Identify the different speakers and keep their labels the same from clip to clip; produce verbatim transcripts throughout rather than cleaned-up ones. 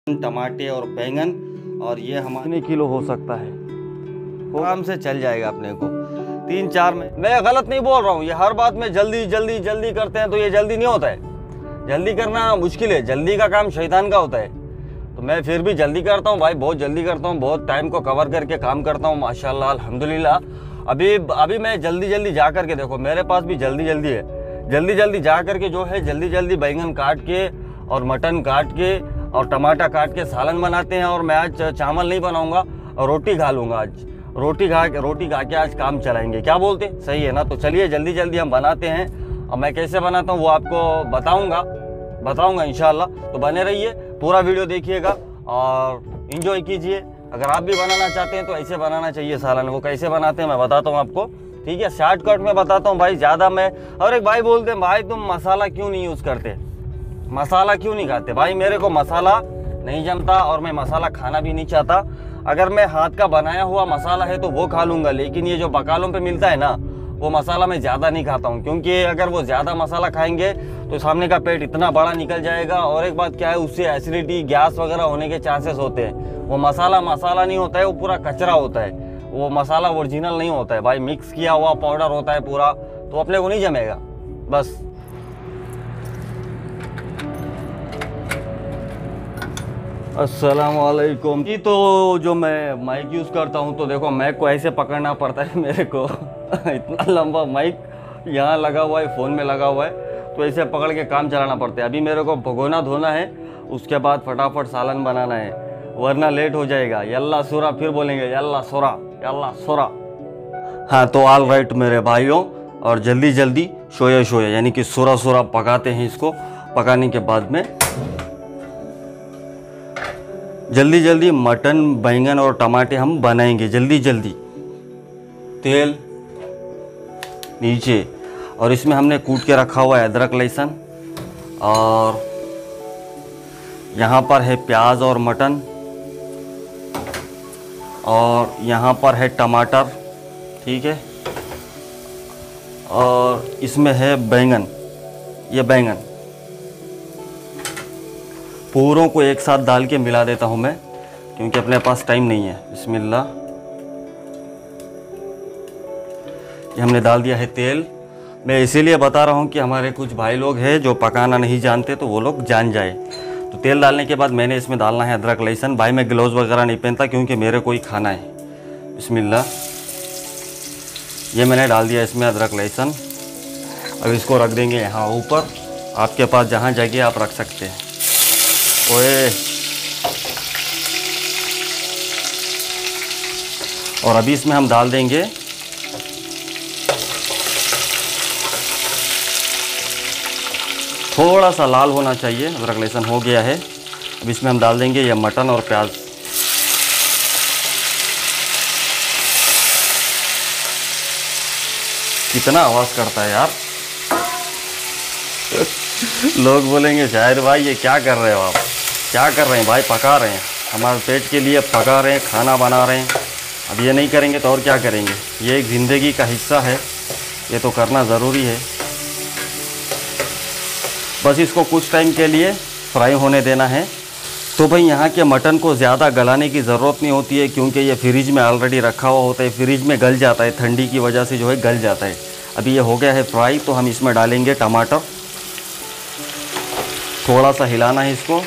Speaker 1: टमाटे और बैंगन, और ये हमारे किलो हो सकता है, आराम से चल जाएगा अपने को तीन चार में। मैं गलत नहीं बोल रहा हूँ, ये हर बात में जल्दी जल्दी जल्दी करते हैं तो ये जल्दी नहीं होता है। जल्दी करना मुश्किल है, जल्दी का काम शैतान का होता है। तो मैं फिर भी जल्दी करता हूँ भाई, बहुत जल्दी करता हूँ, बहुत टाइम को कवर करके काम करता हूँ माशाल्लाह अल्हम्दुलिल्लाह। अभी अभी मैं जल्दी जल्दी जा करके, देखो मेरे पास भी जल्दी जल्दी है, जल्दी जल्दी जा करके जो है जल्दी जल्दी बैंगन काट के और मटन काट के और टमाटर काट के सालन बनाते हैं। और मैं आज चावल नहीं बनाऊंगा और रोटी खा लूँगा, आज रोटी खा के रोटी खा के आज काम चलाएंगे। क्या बोलते, सही है ना? तो चलिए जल्दी जल्दी हम बनाते हैं, और मैं कैसे बनाता हूँ वो आपको बताऊँगा बताऊँगा इंशाल्लाह। तो बने रहिए, पूरा वीडियो देखिएगा और इंजॉय कीजिए। अगर आप भी बनाना चाहते हैं तो ऐसे बनाना चाहिए सालन। वो कैसे बनाते हैं मैं बताता हूँ आपको, ठीक है? शॉर्टकट में बताता हूँ भाई, ज़्यादा मैं। और एक भाई बोलते हैं भाई तुम मसाला क्यों नहीं यूज़ करते, मसाला क्यों नहीं खाते? भाई मेरे को मसाला नहीं जमता और मैं मसाला खाना भी नहीं चाहता। अगर मैं हाथ का बनाया हुआ मसाला है तो वो खा लूँगा, लेकिन ये जो बकालों पे मिलता है ना वो मसाला मैं ज़्यादा नहीं खाता हूँ, क्योंकि अगर वो ज़्यादा मसाला खाएंगे तो सामने का पेट इतना बड़ा निकल जाएगा। और एक बात क्या है, उससे एसिडिटी गैस वगैरह होने के चांसेस होते हैं। वो मसाला मसाला नहीं होता है, वो पूरा कचरा होता है, वो मसाला ओरिजिनल नहीं होता है भाई, मिक्स किया हुआ पाउडर होता है पूरा, तो अपने को नहीं जमेगा। बस अस्सलाम वालेकुम जी। तो जो मैं माइक यूज़ करता हूँ तो देखो माइक को ऐसे पकड़ना पड़ता है मेरे को इतना लंबा माइक यहाँ लगा हुआ है, फ़ोन में लगा हुआ है, तो ऐसे पकड़ के काम चलाना पड़ता है। अभी मेरे को भगोना धोना है, उसके बाद फटाफट सालन बनाना है, वरना लेट हो जाएगा। यल्ला सोरा, फिर बोलेंगे यल्ला सोरा यल्ला सोरा। हाँ तो ऑल राइट मेरे भाइयों, और जल्दी जल्दी शोया शोया यानी कि सोरा सोरा पकाते हैं। इसको पकाने के बाद में जल्दी जल्दी मटन बैंगन और टमाटे हम बनाएंगे जल्दी जल्दी। तेल नीचे, और इसमें हमने कूट के रखा हुआ है अदरक लहसुन, और यहाँ पर है प्याज और मटन, और यहाँ पर है टमाटर, ठीक है? और इसमें है बैंगन, ये बैंगन पूरों को एक साथ डाल के मिला देता हूँ मैं, क्योंकि अपने पास टाइम नहीं है। बिस्मिल्लाह, ये हमने डाल दिया है तेल। मैं इसीलिए बता रहा हूँ कि हमारे कुछ भाई लोग हैं जो पकाना नहीं जानते, तो वो लोग जान जाए। तो तेल डालने के बाद मैंने इसमें डालना है अदरक लहसुन। भाई मैं ग्लव्स वगैरह नहीं पहनता क्योंकि मेरे को ही खाना है। बिस्मिल्लाह, ये मैंने डाल दिया इसमें अदरक लहसुन। अब इसको रख देंगे यहाँ ऊपर, आपके पास जहाँ जगह आप रख सकते हैं। ओए, और अभी इसमें हम डाल देंगे थोड़ा सा लाल होना चाहिए, अदरक लहसुन हो गया है। अब इसमें हम डाल देंगे ये मटन और प्याज। कितना आवाज़ करता है यार लोग बोलेंगे शायर भाई ये क्या कर रहे हो आप, क्या कर रहे हैं भाई? पका रहे हैं, हमारे पेट के लिए पका रहे हैं, खाना बना रहे हैं। अब ये नहीं करेंगे तो और क्या करेंगे? ये एक ज़िंदगी का हिस्सा है, ये तो करना ज़रूरी है। बस इसको कुछ टाइम के लिए फ्राई होने देना है। तो भाई यहाँ के मटन को ज़्यादा गलाने की ज़रूरत नहीं होती है, क्योंकि ये फ्रिज में ऑलरेडी रखा हुआ होता है, फ्रिज में गल जाता है, ठंडी की वजह से जो है गल जाता है। अभी ये हो गया है फ्राई, तो हम इसमें डालेंगे टमाटर। थोड़ा सा हिलाना है इसको।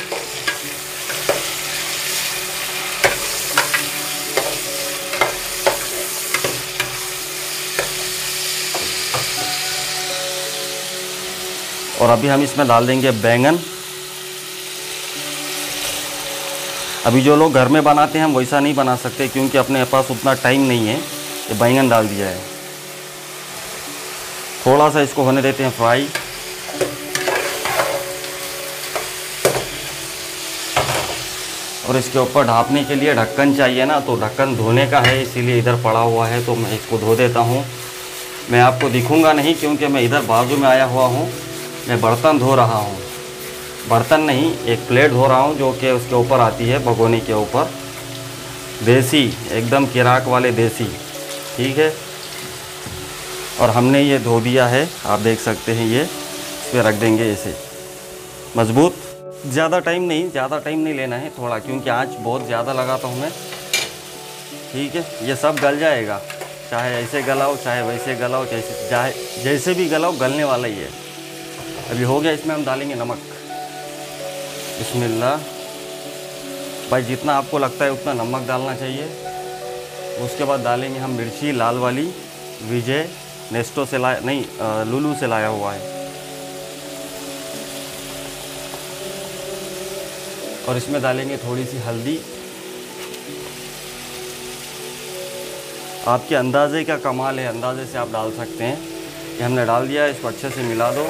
Speaker 1: और अभी हम इसमें डाल देंगे बैंगन। अभी जो लोग घर में बनाते हैं हम वैसा नहीं बना सकते, क्योंकि अपने पास उतना टाइम नहीं है। ये बैंगन डाल दिया है, थोड़ा सा इसको होने देते हैं फ्राई। और इसके ऊपर ढाँपने के लिए ढक्कन चाहिए ना, तो ढक्कन धोने का है, इसीलिए इधर पड़ा हुआ है, तो मैं इसको धो देता हूँ। मैं आपको दिखूंगा नहीं क्योंकि मैं इधर बाजू में आया हुआ हूँ, मैं बर्तन धो रहा हूँ। बर्तन नहीं, एक प्लेट धो रहा हूँ जो कि उसके ऊपर आती है, भगोने के ऊपर, देसी एकदम किराक वाले देसी, ठीक है। और हमने ये धो दिया है, आप देख सकते हैं, ये इस पर रख देंगे ऐसे मज़बूत। ज़्यादा टाइम नहीं ज़्यादा टाइम नहीं लेना है थोड़ा, क्योंकि आँच बहुत ज़्यादा लगाता हूँ मैं। ठीक है, ये सब गल जाएगा, चाहे ऐसे गलाओ चाहे वैसे गलाओ, जैसे चाहे जैसे भी गलाओ गलने वाला ही है। अभी हो गया, इसमें हम डालेंगे नमक। बिस्मिल्लाह। भाई जितना आपको लगता है उतना नमक डालना चाहिए। उसके बाद डालेंगे हम मिर्ची लाल वाली, विजय नेस्टो से लाया नहीं लुलू से लाया हुआ है। और इसमें डालेंगे थोड़ी सी हल्दी। आपके अंदाजे का कमाल है, अंदाजे से आप डाल सकते हैं। ये हमने डाल दिया, इसको अच्छे से मिला दो।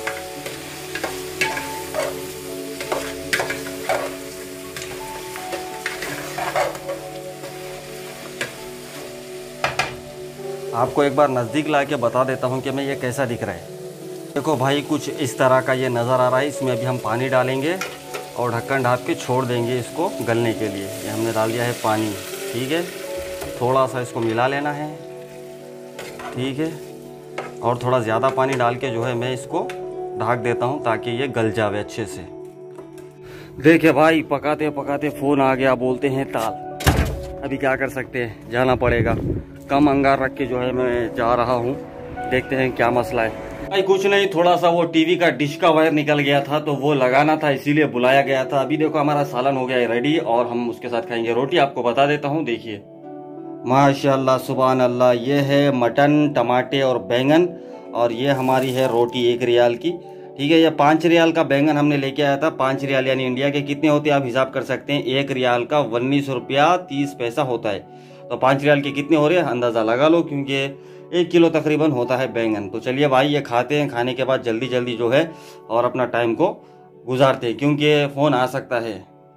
Speaker 1: आपको एक बार नज़दीक ला के बता देता हूँ कि मैं ये कैसा दिख रहा है। देखो भाई, कुछ इस तरह का ये नज़र आ रहा है। इसमें अभी हम पानी डालेंगे और ढक्कन ढाँप के छोड़ देंगे इसको गलने के लिए। ये हमने डाल दिया है पानी। ठीक है, थोड़ा सा इसको मिला लेना है। ठीक है, और थोड़ा ज़्यादा पानी डाल के जो है मैं इसको ढक देता हूँ ताकि ये गल जावे अच्छे से। देखिए भाई, पकाते पकाते फ़ोन आ गया, बोलते हैं ताल। अभी क्या कर सकते हैं, जाना पड़ेगा। कम अंगार रख के जो है मैं जा रहा हूँ, देखते हैं क्या मसला है। भाई कुछ नहीं, थोड़ा सा वो टीवी का डिश का वायर निकल गया था तो वो लगाना था, इसीलिए बुलाया गया था। अभी देखो हमारा सालन हो गया है रेडी और हम उसके साथ खाएंगे रोटी। आपको बता देता हूँ, देखिए माशाल्लाह सुभान अल्लाह, ये है मटन टमाटे और बैंगन, और ये हमारी है रोटी एक रियाल की। ठीक है, ये पाँच रियाल का बैंगन हमने लेके आया था। पाँच रियाल यानी इंडिया के कितने होते हैं आप हिसाब कर सकते हैं। एक रियाल का उन्नीस रुपया तीस पैसा होता है, तो पाँच रियाल के कितने हो रहे हैं अंदाज़ा लगा लो, क्योंकि एक किलो तकरीबन होता है बैंगन। तो चलिए भाई ये खाते हैं, खाने के बाद जल्दी जल्दी जो है और अपना टाइम को गुजारते हैं, क्योंकि फ़ोन आ सकता है।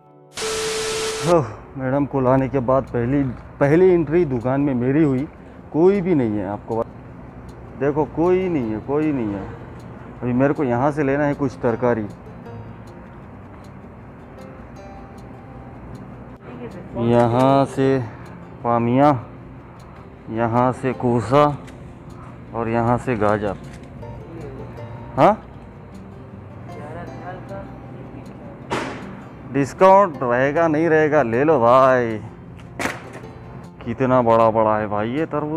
Speaker 1: मैडम को लाने के बाद पहली पहली एंट्री दुकान में मेरी हुई। कोई भी नहीं है, आपको देखो कोई नहीं है, कोई नहीं है। अभी मेरे को यहाँ से लेना है कुछ तरकारी। यहाँ से पामिया, यहाँ से कोसा और यहाँ से गाजर। हाँ, डिस्काउंट रहेगा नहीं रहेगा, ले लो भाई। कितना बड़ा बड़ा है भाई ये तरबूज।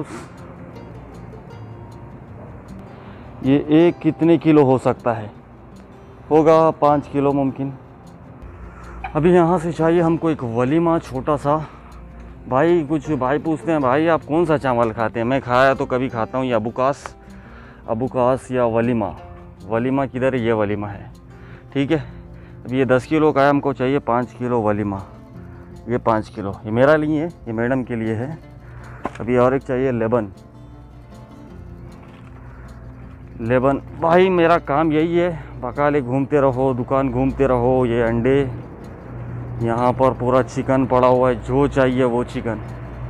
Speaker 1: ये एक कितने किलो हो सकता है, होगा पाँच किलो मुमकिन। अभी यहाँ से चाहिए हमको एक वलीमा छोटा सा। भाई कुछ भाई पूछते हैं, भाई आप कौन सा चावल खाते हैं। मैं खाया तो कभी खाता हूँ ये अबूकास अबूकास या वलीमा। वलीमा किधर है, ये वलीमा है। ठीक है, अभी ये दस किलो का है, हमको चाहिए पाँच किलो वलीमा। ये पाँच किलो ये मेरा लिए है, ये मैडम के लिए है। अभी और एक चाहिए लेबन। लेबन भाई मेरा काम यही है, बकाले घूमते रहो, दुकान घूमते रहो। ये अंडे, यहाँ पर पूरा चिकन पड़ा हुआ है, जो चाहिए वो चिकन।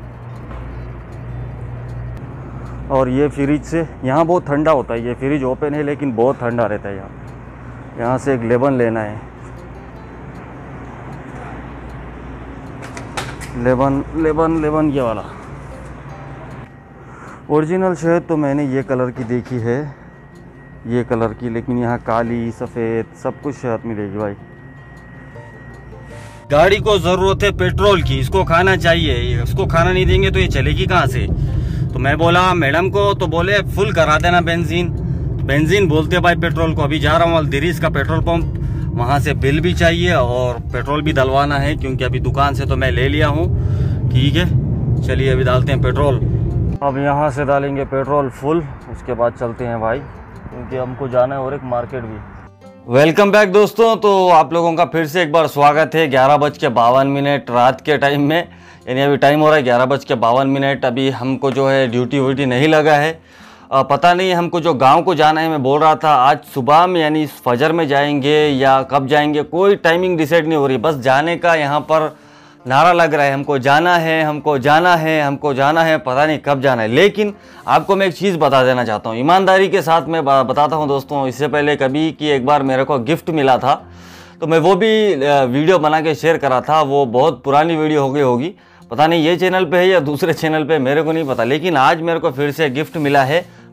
Speaker 1: और ये फ्रिज से, यहाँ बहुत ठंडा होता है, ये फ्रिज ओपन है लेकिन बहुत ठंडा रहता है यहाँ। यहाँ से एक लेबन लेना है। लेबन लेबन लेबन ये वाला ओरिजिनल शहद तो मैंने ये कलर की देखी है, ये कलर की, लेकिन यहाँ काली सफ़ेद सब कुछ शहद मिलेगी भाई। गाड़ी को ज़रूरत है पेट्रोल की, इसको खाना चाहिए। इसको खाना नहीं देंगे तो ये चलेगी कहाँ से। तो मैं बोला मैडम को, तो बोले फुल करा देना बेंजीन। बेंजीन बोलते भाई पेट्रोल को। अभी जा रहा हूँ अलदिरीस का पेट्रोल पंप, वहाँ से बिल भी चाहिए और पेट्रोल भी डलवाना है, क्योंकि अभी दुकान से तो मैं ले लिया हूँ। ठीक है, चलिए अभी डालते हैं पेट्रोल। अब यहाँ से डालेंगे पेट्रोल फुल, उसके बाद चलते हैं भाई, क्योंकि हमको जाना है और एक मार्केट भी। वेलकम बैक दोस्तों, तो आप लोगों का फिर से एक बार स्वागत है। ग्यारह बज के बावन मिनट रात के टाइम में, यानी अभी टाइम हो रहा है ग्यारह बज के बावन मिनट। अभी हमको जो है ड्यूटी व्यूटी नहीं लगा है। आ, पता नहीं हमको जो गांव को जाना है। मैं बोल रहा था आज सुबह में यानी फजर में जाएंगे या कब जाएंगे, कोई टाइमिंग डिसाइड नहीं हो रही। बस जाने का यहाँ पर नारा लग रहा है, हमको जाना है, हमको जाना है, हमको जाना है, पता नहीं कब जाना है। लेकिन आपको मैं एक चीज़ बता देना चाहता हूँ, ईमानदारी के साथ मैं बताता हूँ दोस्तों। इससे पहले कभी कि एक बार मेरे को गिफ्ट मिला था, तो मैं वो भी वीडियो बना के शेयर करा था। वो बहुत पुरानी वीडियो हो गई होगी, पता नहीं ये चैनल पे है या दूसरे चैनल पे, मेरे को नहीं पता। लेकिन आज मेरे को फिर से गिफ्ट मिला है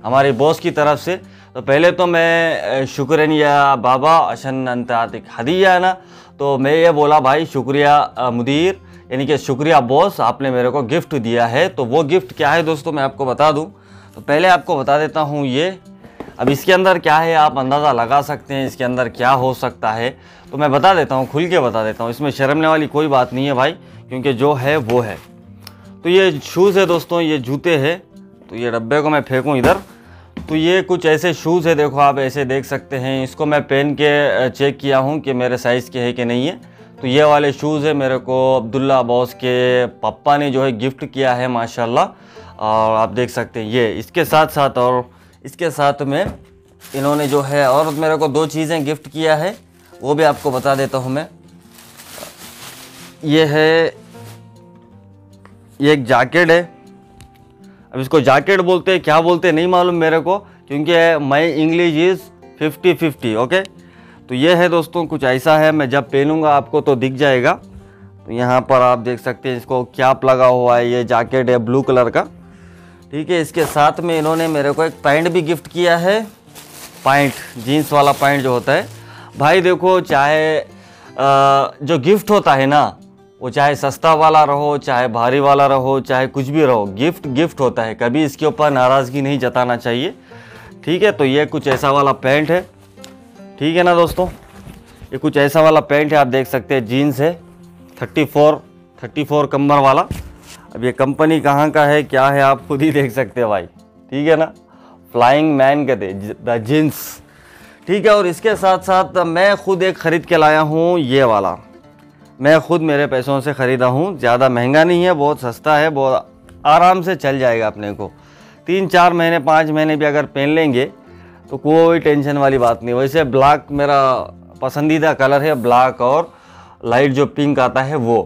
Speaker 1: हमारे बॉस की तरफ से। तो पहले तो मैं शुक्रनिया बाबा अशन अंत आतिक हदिया ना, तो मैं ये बोला भाई शुक्रिया मुदीर, यानी कि शुक्रिया बॉस, आपने मेरे को गिफ्ट दिया है। तो वो गिफ्ट क्या है दोस्तों मैं आपको बता दूं। तो पहले आपको बता देता हूँ ये, अब इसके अंदर क्या है आप अंदाज़ा लगा सकते हैं इसके अंदर क्या हो सकता है। तो मैं बता देता हूँ, खुल के बता देता हूँ, इसमें शर्मने वाली कोई बात नहीं है भाई, क्योंकि जो है वो है। तो ये शूज़ है दोस्तों, ये जूते हैं। तो ये डब्बे को मैं फेंकूँ इधर, तो ये कुछ ऐसे शूज़ है, देखो आप ऐसे देख सकते हैं। इसको मैं पहन के चेक किया हूँ कि मेरे साइज़ के है कि नहीं है। तो ये वाले शूज़ है, मेरे को अब्दुल्ला बॉस के पापा ने जो है गिफ्ट किया है माशाल्लाह। और आप देख सकते हैं ये इसके साथ साथ, और इसके साथ में इन्होंने जो है और मेरे को दो चीज़ें गिफ्ट किया है, वो भी आपको बता देता हूँ मैं। ये है, ये एक जैकेट है। अब इसको जैकेट बोलते हैं क्या बोलते हैं नहीं मालूम मेरे को, क्योंकि my English is fifty fifty. Okay, तो ये है दोस्तों, कुछ ऐसा है। मैं जब पहनूंगा आपको तो दिख जाएगा। तो यहाँ पर आप देख सकते हैं इसको कैप लगा हुआ है, ये जैकेट है ब्लू कलर का, ठीक है। इसके साथ में इन्होंने मेरे को एक पैंट भी गिफ्ट किया है, पैंट, जीन्स वाला पैंट जो होता है। भाई देखो, चाहे जो गिफ्ट होता है ना, वो चाहे सस्ता वाला रहो, चाहे भारी वाला रहो, चाहे कुछ भी रहो, गिफ्ट गिफ्ट होता है, कभी इसके ऊपर नाराज़गी नहीं जताना चाहिए, ठीक है। तो ये कुछ ऐसा वाला पैंट है, ठीक है ना दोस्तों। ये कुछ ऐसा वाला पैंट है, आप देख सकते हैं, जीन्स है, थर्टी फोर थर्टी फोर कमर वाला। अब ये कंपनी कहाँ का है क्या है आप खुद ही देख सकते हैं भाई, ठीक है ना। फ्लाइंग मैन कहते द जीन्स, ठीक है। और इसके साथ साथ मैं खुद एक ख़रीद के लाया हूँ, ये वाला मैं खुद मेरे पैसों से ख़रीदा हूँ। ज़्यादा महंगा नहीं है, बहुत सस्ता है, बहुत आराम से चल जाएगा अपने को। तीन चार महीने पाँच महीने भी अगर पहन लेंगे तो कोई टेंशन वाली बात नहीं। वैसे ब्लैक मेरा पसंदीदा कलर है, ब्लैक और लाइट जो पिंक आता है वो,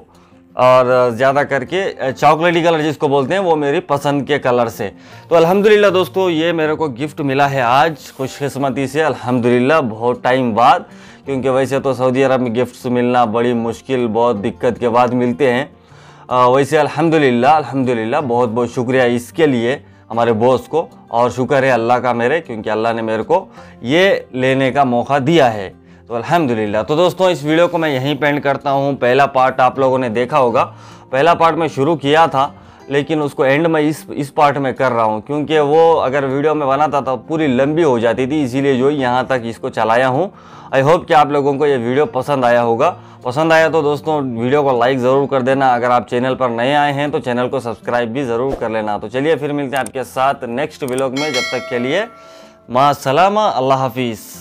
Speaker 1: और ज़्यादा करके चॉकलेटी कलर जिसको बोलते हैं वो मेरी पसंद के कलर से। तो अल्हम्दुलिल्लाह दोस्तों, ये मेरे को गिफ्ट मिला है आज खुशकिस्मती से, अल्हम्दुलिल्लाह, बहुत टाइम बाद। क्योंकि वैसे तो सऊदी अरब में गिफ्ट्स मिलना बड़ी मुश्किल, बहुत दिक्कत के बाद मिलते हैं। आ, वैसे अल्हम्दुलिल्लाह अल्हम्दुलिल्लाह बहुत बहुत शुक्रिया इसके लिए हमारे बॉस को, और शुक्र है अल्लाह का मेरे, क्योंकि अल्लाह ने मेरे को ये लेने का मौका दिया है। तो अल्हम्दुलिल्लाह। तो दोस्तों, इस वीडियो को मैं यहीं पे एंड करता हूँ। पहला पार्ट आप लोगों ने देखा होगा, पहला पार्ट मैं शुरू किया था, लेकिन उसको एंड में इस इस पार्ट में कर रहा हूँ, क्योंकि वो अगर वीडियो में बनाता तो पूरी लंबी हो जाती थी, इसीलिए जो यहाँ तक इसको चलाया हूँ। आई होप कि आप लोगों को ये वीडियो पसंद आया होगा। पसंद आया तो दोस्तों वीडियो को लाइक ज़रूर कर देना। अगर आप चैनल पर नए आए हैं तो चैनल को सब्सक्राइब भी ज़रूर कर लेना। तो चलिए फिर मिलते हैं आपके साथ नेक्स्ट व्लॉग में, जब तक के लिए मां सलामा, अल्लाह हाफिज़।